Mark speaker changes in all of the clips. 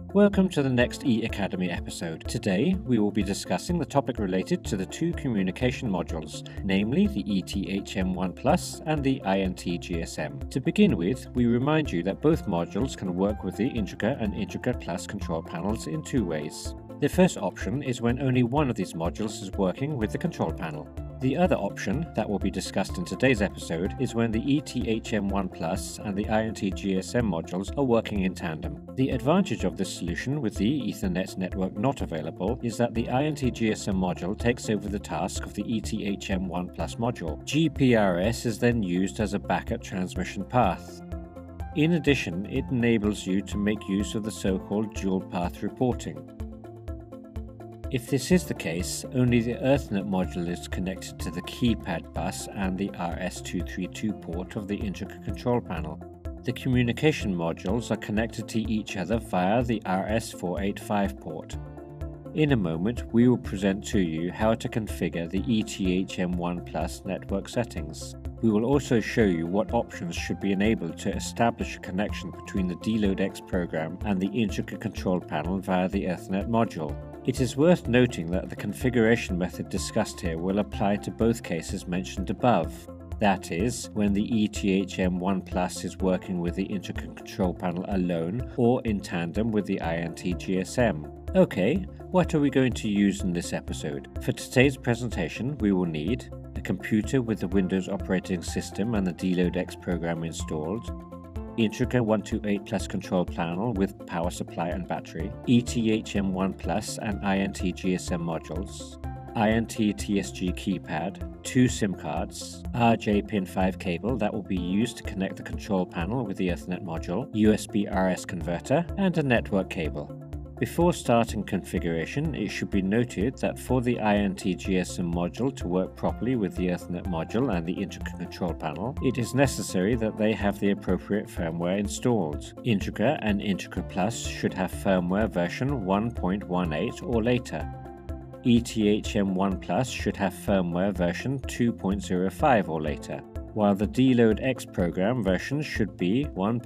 Speaker 1: Welcome to the next eAcademy episode. Today we will be discussing the topic related to the two communication modules, namely the ETHM-1 Plus and the INT-GSM. To begin with, we remind you that both modules can work with the Integer and Integer Plus control panels in two ways. The first option is when only one of these modules is working with the control panel. The other option, that will be discussed in today's episode, is when the ETHM-1 Plus and the INT-GSM modules are working in tandem. The advantage of this solution with the Ethernet network not available is that the INT-GSM module takes over the task of the ETHM-1 Plus module. GPRS is then used as a backup transmission path. In addition, it enables you to make use of the so-called dual path reporting. If this is the case, only the Ethernet module is connected to the keypad bus and the RS232 port of the Integer control panel. The communication modules are connected to each other via the RS485 port. In a moment, we will present to you how to configure the ETHM-1 Plus network settings. We will also show you what options should be enabled to establish a connection between the DLoadX program and the Integer control panel via the Ethernet module. It is worth noting that the configuration method discussed here will apply to both cases mentioned above. That is, when the ETHM-1 Plus is working with the Integer control panel alone or in tandem with the INT-GSM. Okay, what are we going to use in this episode? For today's presentation, we will need a computer with the Windows operating system and the DLoadX program installed, Integer 128 Plus control panel with power supply and battery, ETHM-1 Plus and INT-GSM modules, INT TSG keypad, 2 SIM cards, RJ pin 5 cable that will be used to connect the control panel with the Ethernet module, USB RS converter, and a network cable. Before starting configuration, it should be noted that for the INT-GSM module to work properly with the Ethernet module and the Integer control panel, it is necessary that they have the appropriate firmware installed. Integer and Integer Plus should have firmware version 1.18 or later. ETHM-1 Plus should have firmware version 2.05 or later, while the DLoadX program version should be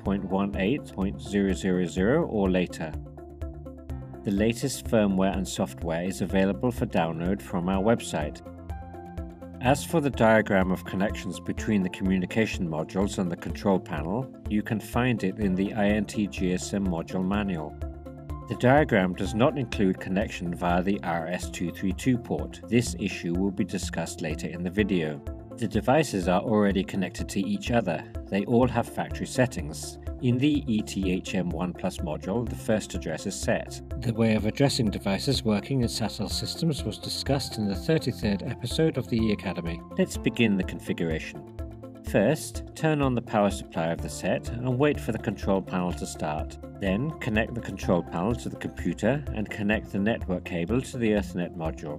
Speaker 1: 1.18.000 or later. The latest firmware and software is available for download from our website. As for the diagram of connections between the communication modules and the control panel, you can find it in the INT-GSM module manual. The diagram does not include connection via the RS232 port. This issue will be discussed later in the video. The devices are already connected to each other. They all have factory settings. In the ETHM-1 Plus module, the first address is set. The way of addressing devices working in SATEL systems was discussed in the 33rd episode of the eAcademy. Let's begin the configuration. First, turn on the power supply of the set and wait for the control panel to start. Then, connect the control panel to the computer and connect the network cable to the Ethernet module.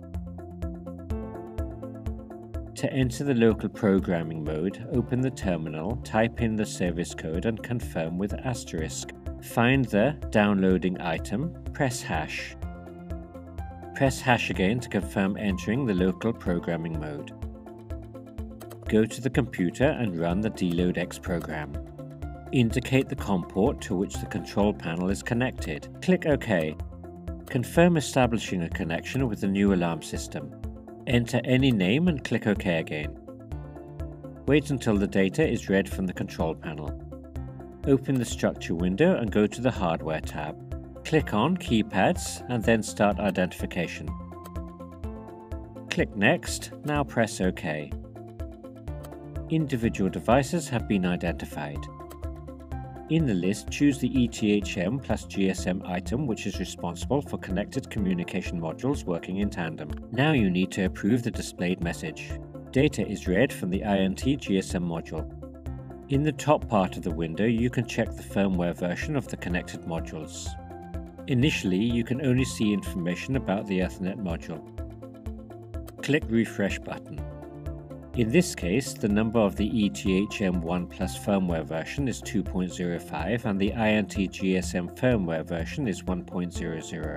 Speaker 1: To enter the local programming mode, open the terminal, type in the service code and confirm with asterisk. Find the downloading item, press hash. Press hash again to confirm entering the local programming mode. Go to the computer and run the DLoadX program. Indicate the COM port to which the control panel is connected. Click OK. Confirm establishing a connection with the new alarm system. Enter any name and click OK again. Wait until the data is read from the control panel. Open the structure window and go to the Hardware tab. Click on Keypads and then Start Identification. Click Next, now press OK. Individual devices have been identified. In the list, choose the ETHM plus GSM item which is responsible for connected communication modules working in tandem. Now you need to approve the displayed message. Data is read from the INT-GSM module. In the top part of the window, you can check the firmware version of the connected modules. Initially, you can only see information about the Ethernet module. Click Refresh button. In this case, the number of the ETHM-1 Plus firmware version is 2.05 and the INT-GSM firmware version is 1.00.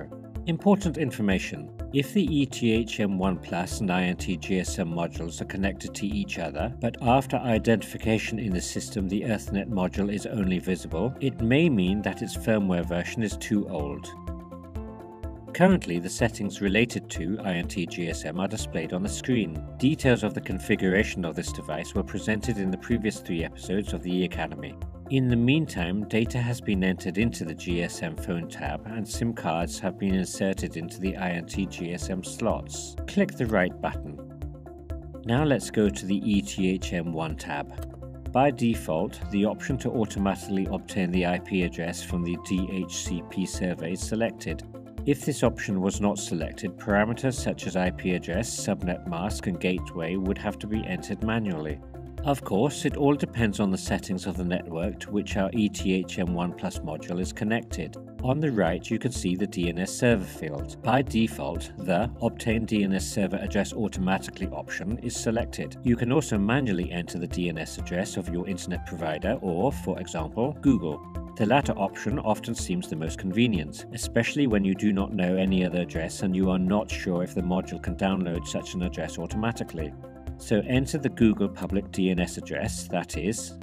Speaker 1: Important information. If the ETHM-1 Plus and INT-GSM modules are connected to each other, but after identification in the system the Ethernet module is only visible, it may mean that its firmware version is too old. Currently, the settings related to INT-GSM are displayed on the screen. Details of the configuration of this device were presented in the previous 3 episodes of the E-Academy. In the meantime, data has been entered into the GSM phone tab and SIM cards have been inserted into the INT-GSM slots. Click the right button. Now let's go to the ETHM-1 tab. By default, the option to automatically obtain the IP address from the DHCP server is selected. If this option was not selected, parameters such as IP address, subnet mask and gateway would have to be entered manually. Of course, it all depends on the settings of the network to which our ETHM-1 Plus module is connected. On the right you can see the DNS Server field. By default, the Obtain DNS Server Address Automatically option is selected. You can also manually enter the DNS address of your internet provider or, for example, Google. The latter option often seems the most convenient, especially when you do not know any other address and you are not sure if the module can download such an address automatically. So enter the Google public DNS address, that is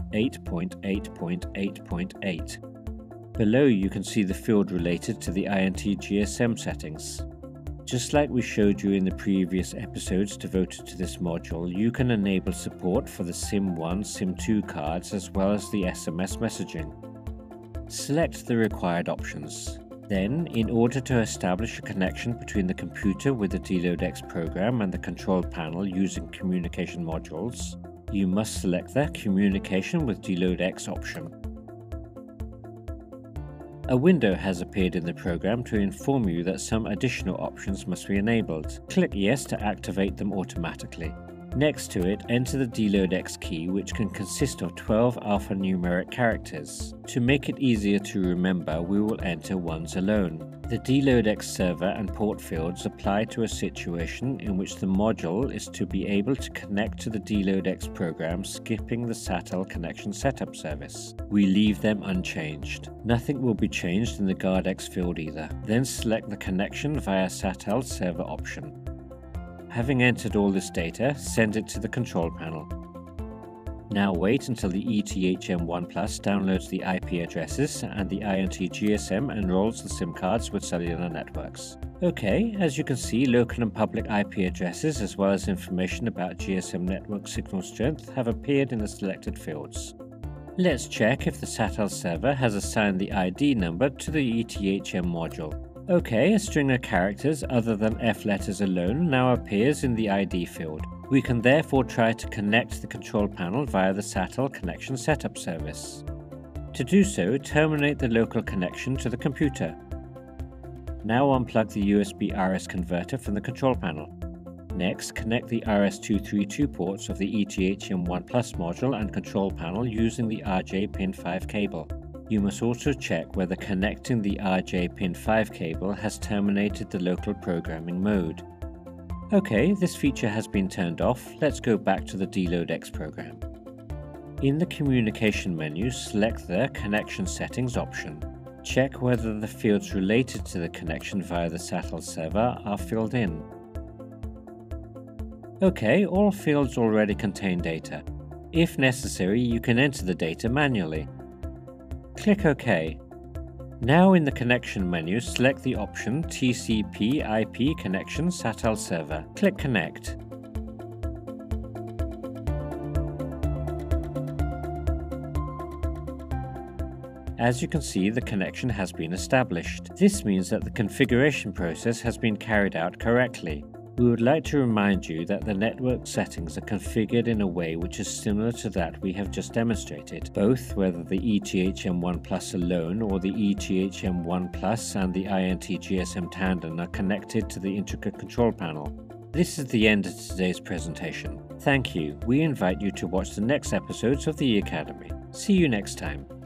Speaker 1: 8.8.8.8. Below you can see the field related to the INT-GSM settings. Just like we showed you in the previous episodes devoted to this module, you can enable support for the SIM1, SIM2 cards as well as the SMS messaging. Select the required options. Then, in order to establish a connection between the computer with the DLoadX program and the control panel using communication modules, you must select the Communication with DLoadX option. A window has appeared in the program to inform you that some additional options must be enabled. Click Yes to activate them automatically. Next to it, enter the DLoadX key, which can consist of 12 alphanumeric characters. To make it easier to remember, we will enter ones alone. The DLoadX server and port fields apply to a situation in which the module is to be able to connect to the DLoadX program skipping the SATEL connection setup service. We leave them unchanged. Nothing will be changed in the GuardX field either. Then select the connection via SATEL server option. Having entered all this data, send it to the control panel. Now wait until the ETHM-1 Plus downloads the IP addresses and the INT-GSM enrolls the SIM cards with cellular networks. Okay, as you can see, local and public IP addresses as well as information about GSM network signal strength have appeared in the selected fields. Let's check if the SATEL server has assigned the ID number to the ETHM module. Okay, a string of characters other than F letters alone now appears in the ID field. We can therefore try to connect the control panel via the SATEL connection setup service. To do so, terminate the local connection to the computer. Now unplug the USB RS converter from the control panel. Next, connect the RS232 ports of the ETHM-1 Plus module and control panel using the RJ pin 5 cable. You must also check whether connecting the RJ pin 5 cable has terminated the local programming mode. Okay, this feature has been turned off. Let's go back to the DLoadX program. In the communication menu, select the Connection Settings option. Check whether the fields related to the connection via the SATEL server are filled in. Okay, all fields already contain data. If necessary, you can enter the data manually. Click OK. Now in the connection menu, select the option TCP/IP Connection SATEL Server. Click Connect. As you can see, the connection has been established. This means that the configuration process has been carried out correctly. We would like to remind you that the network settings are configured in a way which is similar to that we have just demonstrated, both whether the ETHM-1 Plus alone or the ETHM-1 Plus and the INT-GSM tandem are connected to the intricate control panel. This is the end of today's presentation. Thank you. We invite you to watch the next episodes of the E-Academy. See you next time.